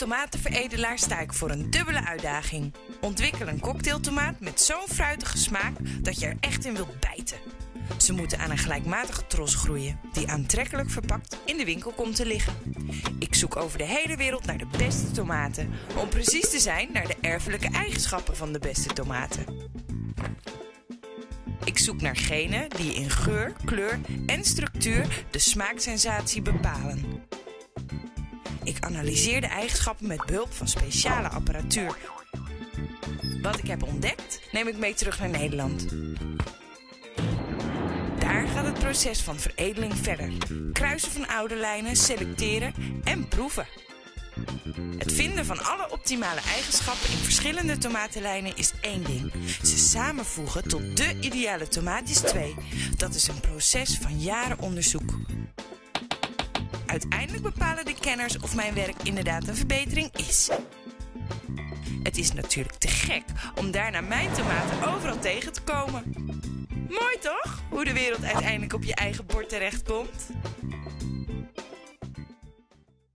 tomatenveredelaar sta ik voor een dubbele uitdaging. Ontwikkel een cocktailtomaat met zo'n fruitige smaak dat je er echt in wilt bijten. Ze moeten aan een gelijkmatige tros groeien, die aantrekkelijk verpakt in de winkel komt te liggen. Ik zoek over de hele wereld naar de beste tomaten, om precies te zijn naar de erfelijke eigenschappen van de beste tomaten. Ik zoek naar genen die in geur, kleur en structuur de smaaksensatie bepalen. Ik analyseer de eigenschappen met behulp van speciale apparatuur. Wat ik heb ontdekt, neem ik mee terug naar Nederland. Daar gaat het proces van veredeling verder. Kruisen van oude lijnen, selecteren en proeven. Het vinden van alle optimale eigenschappen in verschillende tomatenlijnen is één ding. Ze samenvoegen tot de ideale tomaat is 2. Dat is een proces van jaren onderzoek. Uiteindelijk bepalen de kenners of mijn werk inderdaad een verbetering is. Het is natuurlijk te gek om daarna mijn tomaten overal tegen te komen. Mooi toch? Hoe de wereld uiteindelijk op je eigen bord terechtkomt?